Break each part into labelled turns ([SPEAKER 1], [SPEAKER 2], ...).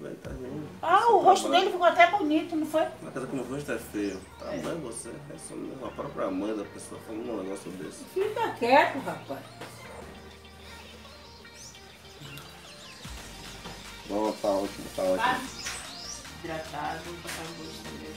[SPEAKER 1] velho, tá rindo.
[SPEAKER 2] Ah, o rosto dele ficou até bonito, não foi?
[SPEAKER 1] Na casa como o rosto é feio. Tá bem você. É só a própria mãe da pessoa falando um negócio desse.
[SPEAKER 2] Fica quieto, rapaz.
[SPEAKER 1] Bom, tá ótimo, tá ótimo.
[SPEAKER 2] Hidratado, botar o gosto dele.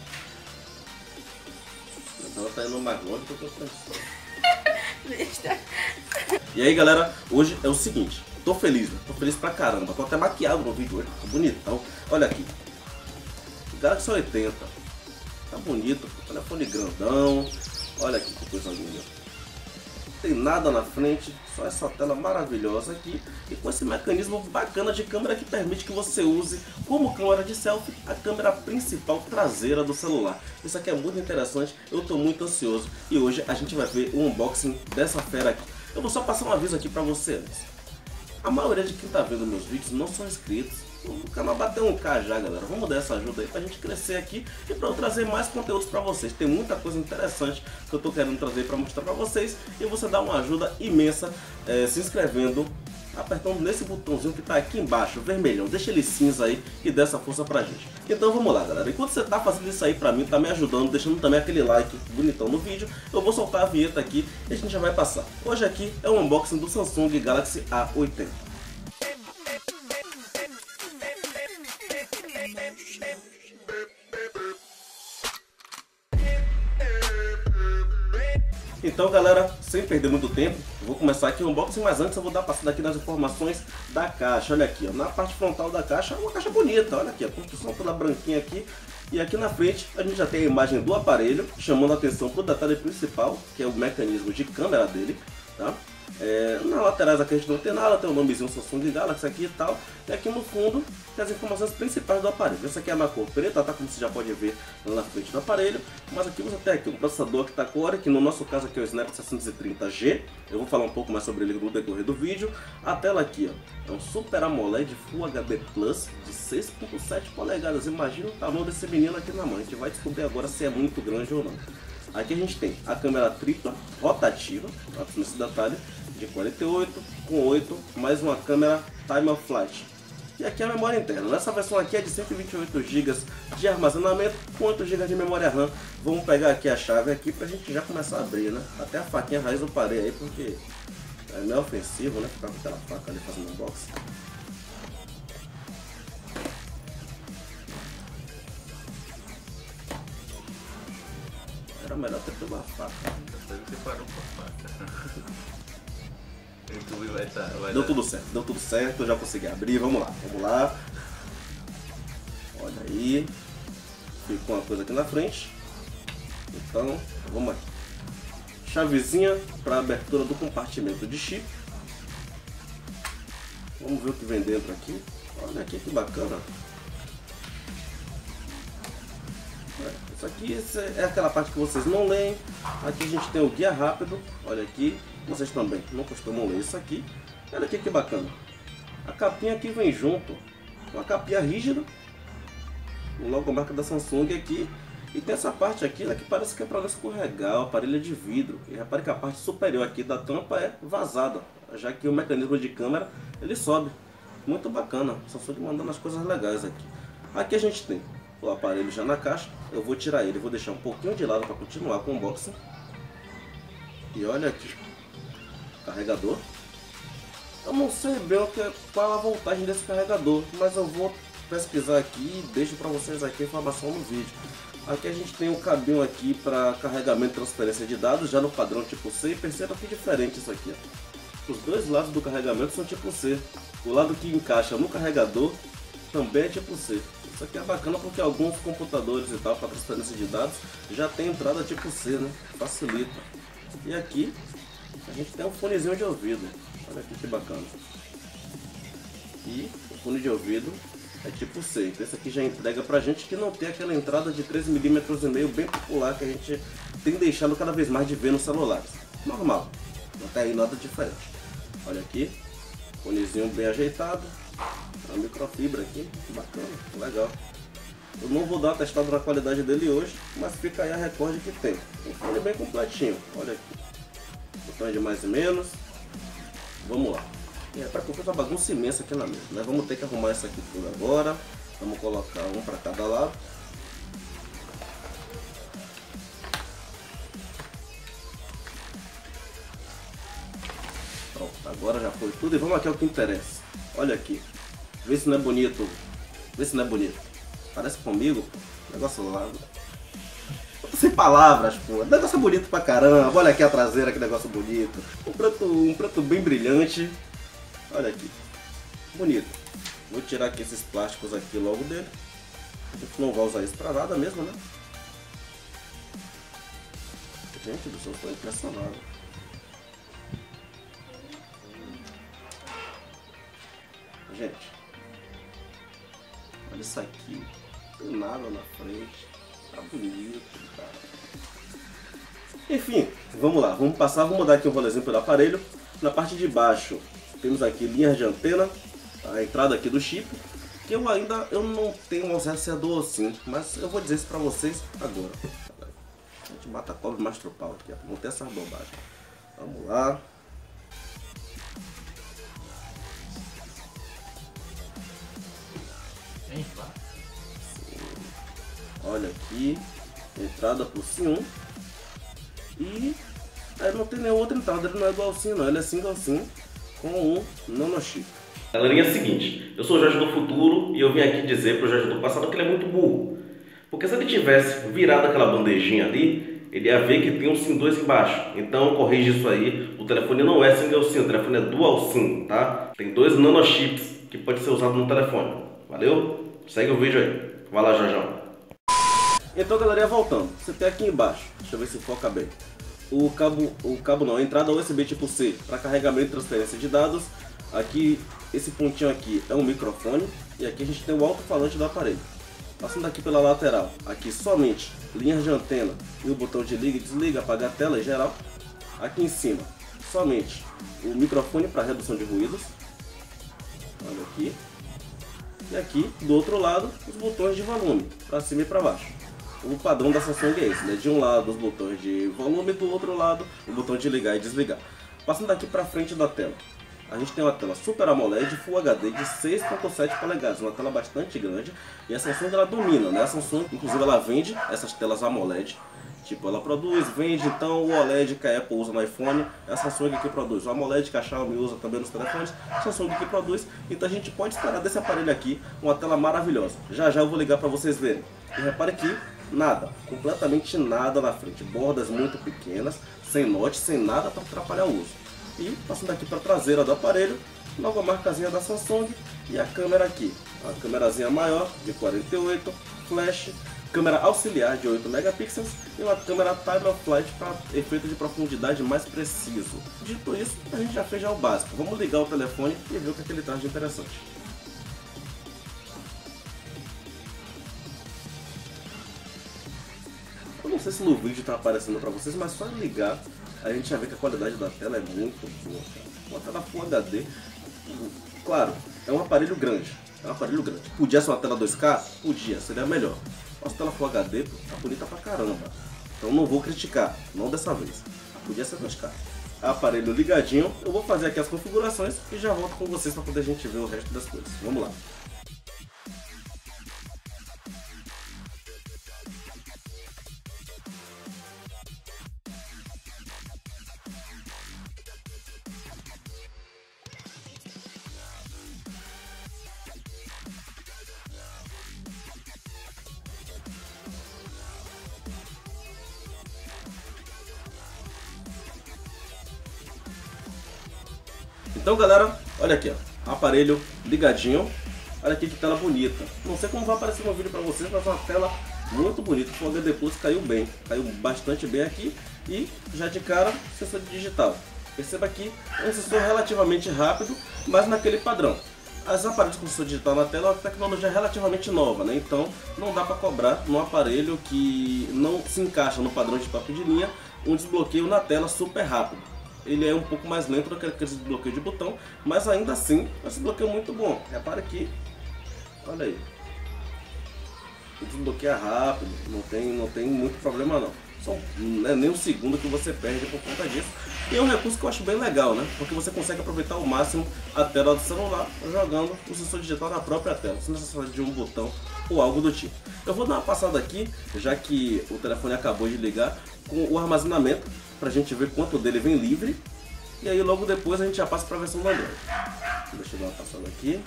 [SPEAKER 1] Ela tá indo mais longe do que eu tô pensando. E aí, galera, hoje é o seguinte. Tô feliz, né? Tô feliz pra caramba. Tô até maquiado no vídeo hoje. Tá bonitão. Olha aqui. Galaxy 80. Tá bonito. Telefone grandão. Olha aqui que coisa linda. Não tem nada na frente. Só essa tela maravilhosa aqui. E com esse mecanismo bacana de câmera que permite que você use como câmera de selfie a câmera principal traseira do celular. Isso aqui é muito interessante. Eu tô muito ansioso. E hoje a gente vai ver o unboxing dessa fera aqui. Eu vou só passar um aviso aqui pra você antes. A maioria de quem tá vendo meus vídeos não são inscritos. O canal bateu 1K já, galera. Vamos dar essa ajuda aí pra gente crescer aqui e pra eu trazer mais conteúdos pra vocês. Tem muita coisa interessante que eu tô querendo trazer pra mostrar pra vocês. E você dá uma ajuda imensa se inscrevendo, apertando nesse botãozinho que tá aqui embaixo, vermelhão. Deixa ele cinza aí e dá essa força pra gente. Então vamos lá, galera. Enquanto você tá fazendo isso aí pra mim, tá me ajudando, deixando também aquele like bonitão no vídeo, eu vou soltar a vinheta aqui e a gente já vai passar. Hoje aqui é o unboxing do Samsung Galaxy A80. Então, galera, sem perder muito tempo, eu vou começar aqui o unboxing, mas antes eu vou dar passada aqui nas informações da caixa. Olha aqui, ó, na parte frontal da caixa, uma caixa bonita, olha aqui, a construção toda branquinha aqui. E aqui na frente a gente já tem a imagem do aparelho, chamando a atenção para o detalhe principal, que é o mecanismo de câmera dele, tá? Na laterais aqui a gente não tem nada, tem o nomezinho Samsung Galaxy aqui e tal. E aqui no fundo tem as informações principais do aparelho. Essa aqui é na cor preta, tá? Como você já pode ver lá na frente do aparelho. Mas aqui você tem aqui um processador que tá Core, que no nosso caso aqui é o Snap 630G. Eu vou falar um pouco mais sobre ele no decorrer do vídeo. A tela aqui, ó, é um Super AMOLED Full HD Plus de 6.7 polegadas. Imagina o tamanho desse menino aqui na mão. A gente vai descobrir agora se é muito grande ou não. Aqui a gente tem a câmera tripla rotativa, nesse detalhe, de 48 com 8, mais uma câmera Time of Flight. E aqui a memória interna. Nessa versão aqui é de 128 GB de armazenamento com 8 GB de memória RAM. Vamos pegar aqui a chave aqui pra gente já começar a abrir, né? Até a faquinha raiz eu parei aí porque é meio ofensivo, né? Ficar com aquela faca ali fazendo unboxing. Era melhor ter pela faca.
[SPEAKER 3] Depois você parou com a faca. YouTube vai estar.
[SPEAKER 1] Deu tudo certo, eu já consegui abrir, vamos lá. Olha aí. Ficou uma coisa aqui na frente. Então, vamos aqui. Chavezinha para abertura do compartimento de chip. Vamos ver o que vem dentro aqui. Olha aqui que bacana. Isso aqui é aquela parte que vocês não leem. Aqui a gente tem o guia rápido. Olha aqui, vocês também não costumam ler isso aqui. Olha aqui que bacana. A capinha aqui vem junto. Uma capinha rígida. O logomarca da Samsung aqui. E tem essa parte aqui, né, que parece que é para não escorregar. O aparelho é de vidro. E repare que a parte superior aqui da tampa é vazada, já que o mecanismo de câmera ele sobe. Muito bacana. Samsung mandando as coisas legais aqui. Aqui a gente tem o aparelho já na caixa. Eu vou tirar ele, vou deixar um pouquinho de lado para continuar com o unboxing. E olha aqui, carregador. Eu não sei bem qual a voltagem desse carregador, mas eu vou pesquisar aqui e deixo para vocês aqui a informação no vídeo. Aqui a gente tem um cabinho aqui para carregamento e transferência de dados, já no padrão tipo C. E perceba que diferente isso aqui, ó. Os dois lados do carregamento são tipo C. O lado que encaixa no carregador também é tipo C. Isso aqui é bacana porque alguns computadores e tal, para transferência de dados, já tem entrada tipo C, né? Facilita. E aqui a gente tem um fonezinho de ouvido. Olha aqui que bacana. E o fone de ouvido é tipo C. Então esse aqui já entrega pra gente que não tem aquela entrada de 3,5 mm bem popular que a gente tem deixado cada vez mais de ver nos celulares. Normal. Não tem aí nada diferente. Olha aqui. Fonezinho bem ajeitado. A microfibra aqui, bacana, legal. Eu não vou dar uma testada na qualidade dele hoje, mas fica aí a recorde que tem. Um fone bem completinho, olha aqui. Botão de mais e menos. Vamos lá. E é para que eu faça uma bagunça imensa aqui na mesa, né? Vamos ter que arrumar isso aqui tudo agora. Vamos colocar um para cada lado. Pronto, agora já foi tudo e vamos aqui ao que interessa. Olha aqui, vê se não é bonito, vê se não é bonito. Parece comigo, pô. Negócio lá. Sem palavras, pô. Negócio bonito pra caramba. Olha aqui a traseira, que negócio bonito. Um preto bem brilhante. Olha aqui, bonito. Vou tirar aqui esses plásticos aqui logo dele. A gente não vai usar isso pra nada mesmo, né? Gente do céu, estou impressionado. Gente, olha isso aqui. Não tem nada na frente. Tá bonito, cara. Enfim, vamos lá. Vamos passar, vamos dar aqui um rolezinho pelo aparelho. Na parte de baixo temos aqui linhas de antena, a entrada aqui do chip, que eu não tenho um rastreador assim, mas eu vou dizer isso pra vocês agora. A gente mata cobre mais tropal aqui, não tem essa bobagem. Vamos lá. Olha aqui, entrada por SIM1. E aí não tem nenhuma outra entrada, ele não é dual SIM não, ele é single SIM com um nanochip. Galerinha, é o seguinte, eu sou o Jorge do futuro e eu vim aqui dizer pro Jorge do passado que ele é muito burro. Porque se ele tivesse virado aquela bandejinha ali, ele ia ver que tem um SIM2 embaixo. Então corrige isso aí, o telefone não é single SIM, o telefone é dual SIM, tá? Tem 2 nanochips que pode ser usado no telefone. Valeu? Segue o vídeo aí. Vai lá, Jorjão. Então, galerinha, voltando, você tem aqui embaixo, deixa eu ver se foca bem, a entrada USB tipo C para carregamento e transferência de dados. Aqui, esse pontinho aqui é um microfone e aqui a gente tem o alto-falante do aparelho. Passando aqui pela lateral, aqui somente linhas de antena e o botão de liga e desliga, apagar a tela em geral. Aqui em cima, somente o microfone para redução de ruídos. Olha aqui. E aqui, do outro lado, os botões de volume, para cima e para baixo. O padrão da Samsung é esse, né? De um lado os botões de volume, do outro lado o botão de ligar e desligar. Passando daqui para frente da tela, a gente tem uma tela Super AMOLED Full HD de 6.7 polegadas, uma tela bastante grande. E a Samsung ela domina, né? A Samsung, inclusive, ela vende essas telas AMOLED. Tipo, ela produz, vende, então o OLED que a Apple usa no iPhone, é a Samsung que produz. O AMOLED que a Xiaomi usa também nos telefones, a Samsung que produz. Então a gente pode esperar desse aparelho aqui uma tela maravilhosa. Já já eu vou ligar para vocês verem. E repare que nada, completamente nada na frente. Bordas muito pequenas, sem note, sem nada para atrapalhar o uso. E passando aqui para a traseira do aparelho, logo a marcazinha da Samsung e a câmera aqui. A câmerazinha maior de 48, flash, câmera auxiliar de 8 megapixels e uma câmera time of flight para efeito de profundidade mais preciso. Dito isso, a gente já fez já o básico. Vamos ligar o telefone e ver o que ele traz de interessante. Eu não sei se no vídeo está aparecendo para vocês, mas só ligar a gente já vê que a qualidade da tela é muito boa, cara. Uma tela Full HD. Claro, é um aparelho grande. Podia ser uma tela 2K? Podia, seria melhor. Nossa tela Full HD tá bonita pra caramba. Então não vou criticar, não dessa vez. Podia ser 2K. Aparelho ligadinho, eu vou fazer aqui as configurações e já volto com vocês para poder a gente ver o resto das coisas. Vamos lá. Então, galera, olha aqui, ó, aparelho ligadinho. Olha aqui que tela bonita. Não sei como vai aparecer no vídeo pra vocês, mas é uma tela muito bonita. O HD Plus caiu bem, caiu bastante bem aqui. E já de cara, sensor digital. Perceba aqui, é um sensor relativamente rápido, mas naquele padrão. As aparelhos com sensor digital na tela é uma tecnologia relativamente nova, né? Então não dá para cobrar num aparelho que não se encaixa no padrão de top de linha um desbloqueio na tela super rápido. Ele é um pouco mais lento do que aquele desbloqueio de botão, mas ainda assim é um desbloqueio muito bom. Repara aqui, olha aí, o desbloqueio é rápido, não tem muito problema não. não é nem um segundo que você perde por conta disso. E é um recurso que eu acho bem legal, né? Porque você consegue aproveitar ao máximo a tela do celular jogando o sensor digital na própria tela, sem necessidade de um botão ou algo do tipo. Eu vou dar uma passada aqui, já que o telefone acabou de ligar, com o armazenamento, pra gente ver quanto dele vem livre. E aí logo depois a gente já passa para a versão do Android. Deixa eu dar uma passada aqui.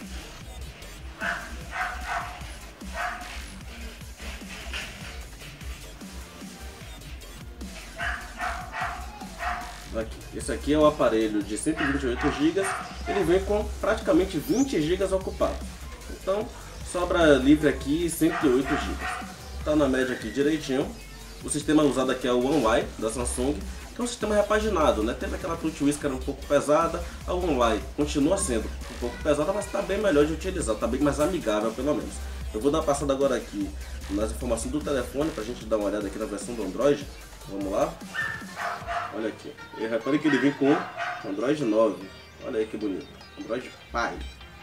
[SPEAKER 1] Aqui. Esse aqui é o aparelho de 128 GB, ele vem com praticamente 20 GB ocupados. Então sobra livre aqui 108 GB. Está na média aqui direitinho. O sistema usado aqui é o One UI da Samsung, que é um sistema repaginado, né? Teve aquela TouchWiz que era um pouco pesada, a One UI continua sendo um pouco pesada, mas está bem melhor de utilizar, está bem mais amigável pelo menos. Eu vou dar uma passada agora aqui nas informações do telefone para a gente dar uma olhada aqui na versão do Android. Vamos lá. Olha aqui. E repare que ele vem com Android 9. Olha aí que bonito. Android Pie.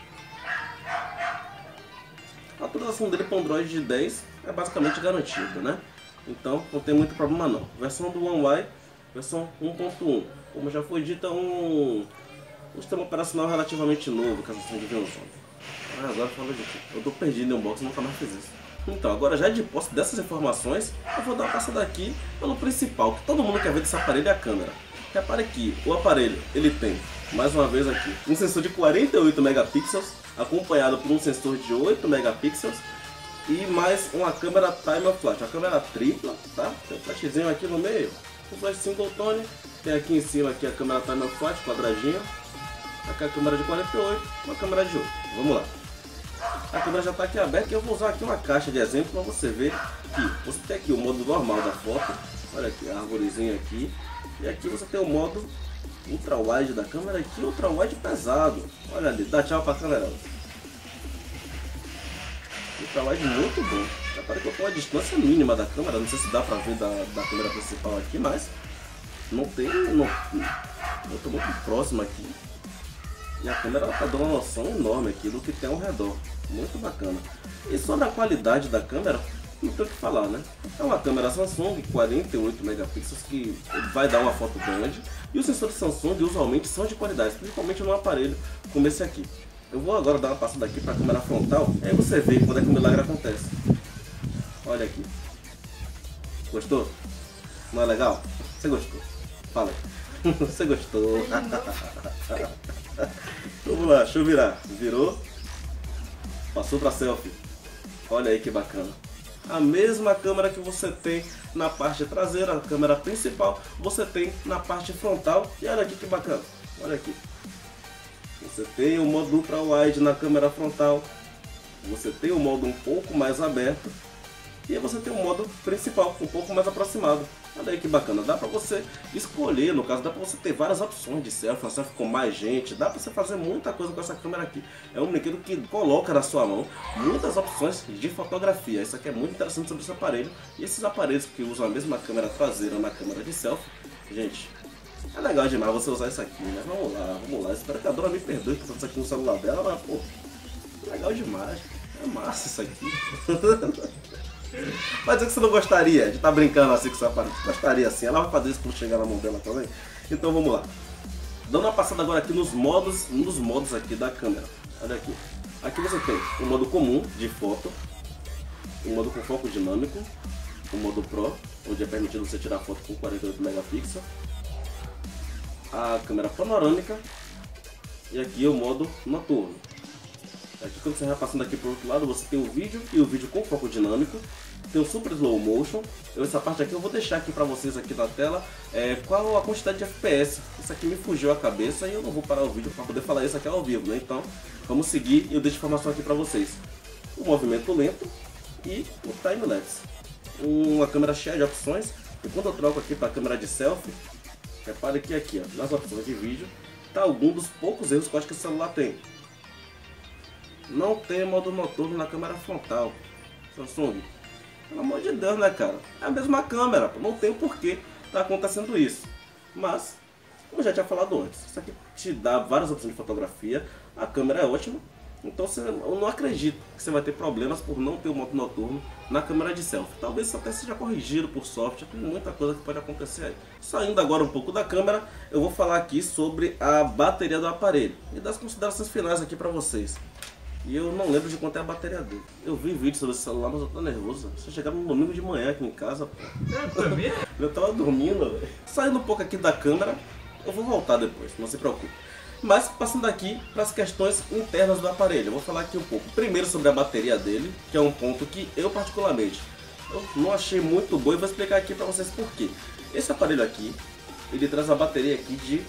[SPEAKER 1] A atualização dele para o Android 10 é basicamente garantida, né? Então não tem muito problema não. Versão do One UI, versão 1.1. Como já foi dito, é um sistema operacional relativamente novo que a Samsung vem usando. Agora fala de quê? Eu tô perdido no unboxing, nunca mais fiz isso. Então, agora já de posse dessas informações, eu vou dar uma passada aqui pelo principal, que todo mundo quer ver desse aparelho, é a câmera. Repare que o aparelho, ele tem, mais uma vez aqui, um sensor de 48 megapixels, acompanhado por um sensor de 8 megapixels, e mais uma câmera Time Flash, uma câmera tripla, tá? Tem um flashzinho aqui no meio, um flash single tone, tem aqui em cima aqui a câmera Time Flash, quadradinho, aqui a câmera de 48, uma câmera de 8. Vamos lá. A câmera já está aqui aberta e eu vou usar aqui uma caixa de exemplo para você ver que você tem aqui o modo normal da foto, olha aqui a arvorezinha aqui, e aqui você tem o modo ultra wide da câmera aqui, ultra wide pesado, olha ali, dá tchau para a câmera. Ultra wide muito bom, repara que eu estou a distância mínima da câmera, não sei se dá para ver da câmera principal aqui, mas não tem, eu estou muito próximo aqui. E a câmera está dando uma noção enorme aqui do que tem ao redor. Muito bacana. E sobre a qualidade da câmera, não tem o que falar, né? É uma câmera Samsung 48 megapixels que vai dar uma foto grande. E os sensores Samsung usualmente são de qualidade, principalmente num aparelho como esse aqui. Eu vou agora dar uma passada aqui para a câmera frontal, aí você vê quando é que o milagre acontece. Olha aqui. Gostou? Não é legal? Você gostou? Fala aí. Você gostou? Vamos lá, deixa eu virar. Virou. Passou para selfie. Olha aí que bacana. A mesma câmera que você tem na parte traseira, a câmera principal, você tem na parte frontal. E olha aqui que bacana. Olha aqui. Você tem o modo ultra wide na câmera frontal. Você tem o modo um pouco mais aberto. E aí você tem o modo principal, um pouco mais aproximado. Olha aí que bacana, dá pra você escolher, no caso, dá pra você ter várias opções de selfie, uma selfie com mais gente, dá pra você fazer muita coisa com essa câmera aqui. É um brinquedo que coloca na sua mão muitas opções de fotografia, isso aqui é muito interessante sobre esse aparelho. E esses aparelhos que usam a mesma câmera traseira na câmera de selfie, gente, é legal demais você usar isso aqui, né? Vamos lá, espero que a dona me perdoe por isso aqui no celular dela, mas pô, legal demais, é massa isso aqui. Vai dizer que você não gostaria de estar brincando assim com essa aparelho? Gostaria assim, ela vai fazer isso quando chegar na mão dela também. Então vamos lá. Dando uma passada agora aqui nos modos aqui da câmera. Olha aqui. Aqui você tem o modo comum de foto, o modo com foco dinâmico, o modo Pro, onde é permitido você tirar foto com 48 megapixels, a câmera panorâmica e aqui o modo noturno. Aqui quando você vai passando aqui para o outro lado, você tem o vídeo e o vídeo com foco dinâmico, tem o super slow motion. Essa parte aqui eu vou deixar aqui para vocês aqui na tela qual a quantidade de FPS. Isso aqui me fugiu a cabeça e eu não vou parar o vídeo para poder falar isso aqui ao vivo, né? Então vamos seguir e eu deixo informação aqui para vocês. O movimento lento e o time-lapse. Uma câmera cheia de opções. E quando eu troco aqui para a câmera de selfie, repare que aqui ó, nas opções de vídeo tá algum dos poucos erros que eu acho que o celular tem. Não tem modo noturno na câmera frontal. Samsung, pelo amor de Deus, né, cara? É a mesma câmera, não tem o porquê tá acontecendo isso. Mas, como eu já tinha falado antes, isso aqui te dá várias opções de fotografia. A câmera é ótima, Então eu não acredito que você vai ter problemas por não ter o modo noturno na câmera de selfie. Talvez isso até seja corrigido por software, tem muita coisa que pode acontecer aí. Saindo agora um pouco da câmera, eu vou falar aqui sobre a bateria do aparelho e das considerações finais aqui pra vocês. E eu não lembro de quanto é a bateria dele. Eu vi vídeo sobre esse celular, mas eu tô nervoso. Você chegava no domingo de manhã aqui em casa, pô. Eu tava dormindo, velho. Saindo um pouco aqui da câmera, eu vou voltar depois, não se preocupe. Mas passando aqui para as questões internas do aparelho, eu vou falar aqui um pouco. Primeiro sobre a bateria dele, que é um ponto que eu particularmente não achei muito bom e vou explicar aqui para vocês por quê. Esse aparelho aqui, ele traz a bateria aqui de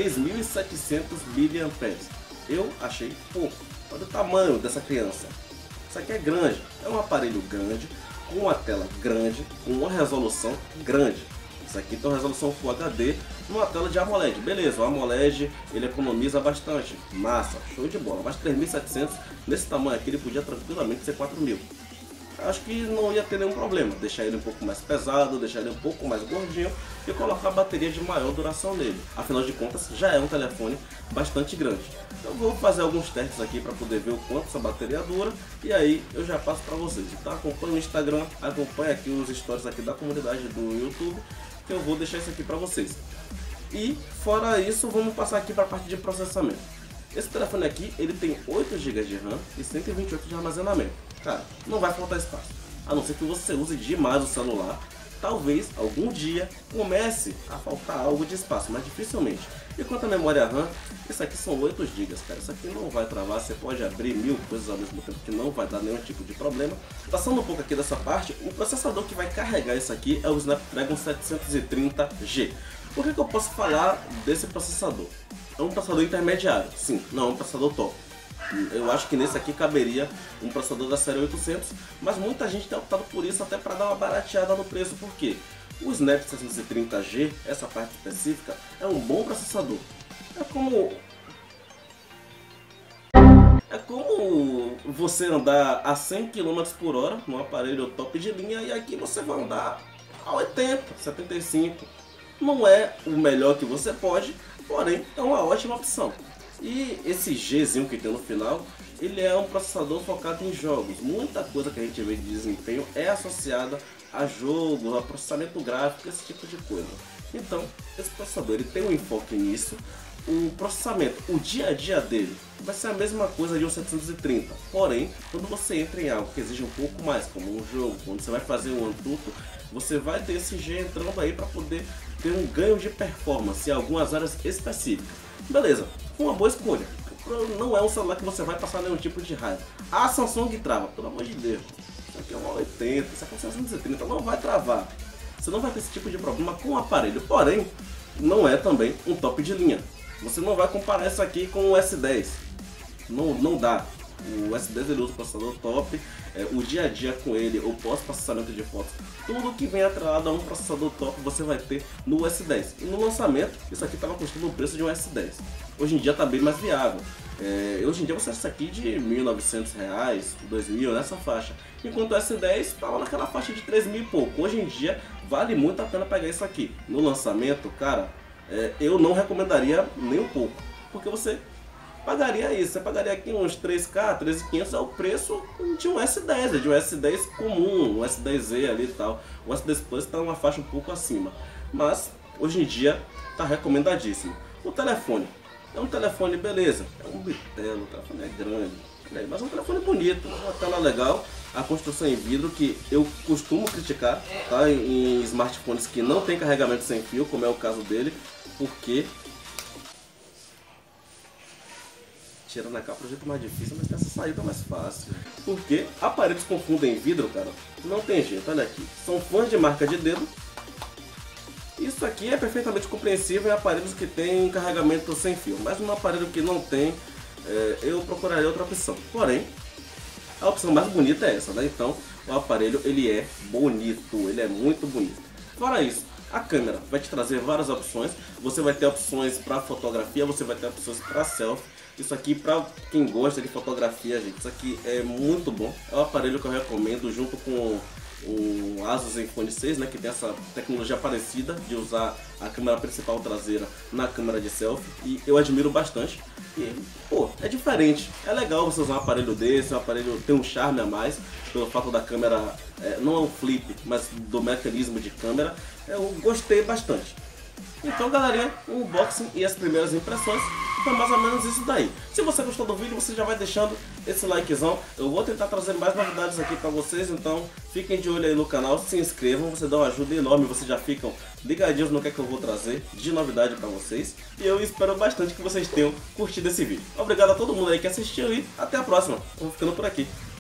[SPEAKER 1] 3.700 mAh. Eu achei pouco. Olha o tamanho dessa criança. Isso aqui é grande, é um aparelho grande, com uma tela grande, com uma resolução grande. Isso aqui tem uma resolução Full HD numa tela de AMOLED. Beleza, o AMOLED ele economiza bastante. Massa, show de bola. Mas 3.700 nesse tamanho aqui ele podia tranquilamente ser 4.000. Acho que não ia ter nenhum problema. Deixar ele um pouco mais pesado, deixar ele um pouco mais gordinho e colocar a bateria de maior duração nele. Afinal de contas, já é um telefone bastante grande. Eu vou fazer alguns testes aqui para poder ver o quanto essa bateria dura e aí eu já passo para vocês. Então acompanhe o Instagram, acompanhe aqui os stories aqui da comunidade do YouTube, que eu vou deixar isso aqui para vocês. E fora isso, vamos passar aqui para a parte de processamento. Esse telefone aqui, ele tem 8 GB de RAM e 128 de armazenamento. Cara, não vai faltar espaço. A não ser que você use demais o celular. Talvez, algum dia, comece a faltar algo de espaço, mas dificilmente. E quanto à memória RAM, isso aqui são 8 GB, cara. Isso aqui não vai travar, você pode abrir 1000 coisas ao mesmo tempo que não vai dar nenhum tipo de problema. Passando um pouco aqui dessa parte, o processador que vai carregar isso aqui é o Snapdragon 730G. Por que eu posso falar desse processador? É um processador intermediário, sim, não é um processador top. Eu acho que nesse aqui caberia um processador da série 800, mas muita gente tem optado por isso até para dar uma barateada no preço, porque o Snap 730G, essa parte específica, é um bom processador. É como você andar a 100 km por hora num aparelho top de linha e aqui você vai andar a 80, 75. Não é o melhor que você pode, porém é uma ótima opção. E esse Gzinho que tem no final, ele é um processador focado em jogos. Muita coisa que a gente vê de desempenho é associada a jogos, a processamento gráfico, esse tipo de coisa. Então, esse processador ele tem um enfoque nisso. O processamento, o dia a dia dele, vai ser a mesma coisa de um 730. Porém, quando você entra em algo que exige um pouco mais, como um jogo, quando você vai fazer um Antutu, você vai ter esse G entrando aí para poder ter um ganho de performance em algumas áreas específicas. Beleza, uma boa escolha. Não é um celular que você vai passar nenhum tipo de raiva. A Samsung trava, pelo amor de Deus. Isso aqui é uma 80, isso aqui é um 730, não vai travar. Você não vai ter esse tipo de problema com o aparelho. Porém, não é também um top de linha. Você não vai comparar isso aqui com o S10. Não dá. O S10 ele usa o processador top, o dia a dia com ele, o pós-processamento de fotos, tudo que vem atrelado a um processador top você vai ter no S10. E no lançamento, isso aqui estava custando o preço de um S10. Hoje em dia está bem mais viável. Hoje em dia você acha isso aqui de R$1.900, R$2.000, nessa faixa. Enquanto o S10 estava naquela faixa de 3.000 e pouco. Hoje em dia vale muito a pena pegar isso aqui. No lançamento, cara, eu não recomendaria nem um pouco. Porque você pagaria isso, você pagaria aqui uns 3K, 3.500 é o preço de um S10, de um S10 comum, um S10e ali e tal. O S10 Plus está numa faixa um pouco acima, mas hoje em dia está recomendadíssimo. O telefone, é um telefone beleza, é um bitelo, o telefone é grande, mas é um telefone bonito, uma tela legal, a construção em vidro que eu costumo criticar, tá? Em smartphones que não tem carregamento sem fio, como é o caso dele, porque tirando a capa é o jeito mais difícil, mas tem essa saída mais fácil. Porque aparelhos com fundo em vidro, cara, não tem jeito, olha aqui. São fãs de marca de dedo. Isso aqui é perfeitamente compreensível em aparelhos que tem carregamento sem fio. Mas num aparelho que não tem, eu procuraria outra opção. Porém, a opção mais bonita é essa, né? Então, o aparelho, ele é bonito, ele é muito bonito. Fora isso, a câmera vai te trazer várias opções. Você vai ter opções para fotografia, você vai ter opções para selfie. Isso aqui, para quem gosta de fotografia, gente, isso aqui é muito bom. É um aparelho que eu recomendo junto com o Asus Zenfone 6, né, que tem essa tecnologia parecida de usar a câmera principal traseira na câmera de selfie. E eu admiro bastante. E, pô, é diferente. É legal você usar um aparelho desse, um aparelho tem um charme a mais, pelo fato da câmera, não é um flip, mas do mecanismo de câmera, eu gostei bastante. Então galerinha, o unboxing e as primeiras impressões foi mais ou menos isso daí. Se você gostou do vídeo, você já vai deixando esse likezão. Eu vou tentar trazer mais novidades aqui pra vocês, então fiquem de olho aí no canal, se inscrevam, você dá uma ajuda enorme, vocês já ficam ligadinhos no que é que eu vou trazer de novidade pra vocês. E eu espero bastante que vocês tenham curtido esse vídeo. Obrigado a todo mundo aí que assistiu e até a próxima. Eu vou ficando por aqui.